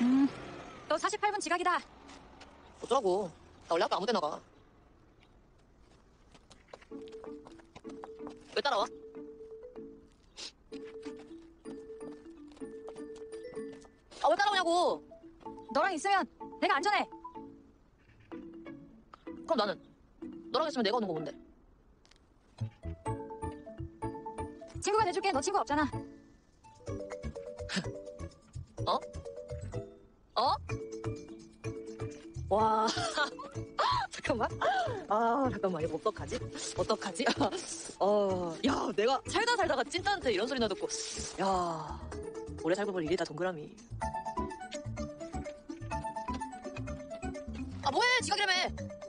너 48분 지각이다. 어쩌라고. 나 원래 학교 아무 데나 가. 왜 따라와? 아, 왜 따라오냐고. 너랑 있으면 내가 안전해. 그럼 나는 너랑 있으면 내가 오는 거 뭔데? 친구가 돼줄게. 너 친구 없잖아. 어? 어? 와. 잠깐만. 아, 잠깐만. 이거 어떡하지? 어떡하지? 야, 내가 살다가 찐따한테 이런 소리나 듣고. 야, 오래 살고 볼 일이다, 동그라미. 아, 뭐해? 지각이라며.